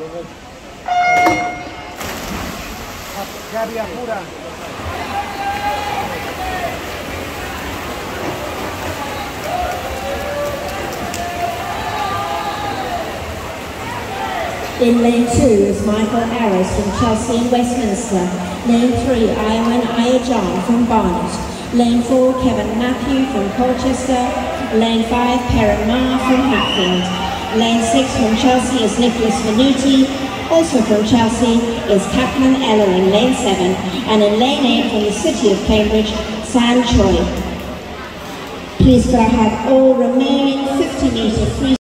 Gabi Apura. In lane 2 is Michael Arris from Chelsea and Westminster. Lane 3, Iwan Ayajan from Barnet. Lane 4, Kevin Matthew from Colchester. Lane 5, Perrin Ma from Hatfield. Lane 6 from Chelsea is Nicholas Venuti. Also from Chelsea is Kaplan Ella in lane 7. And in lane 8 from the city of Cambridge, Choi. Please could I have all remaining 50-metre free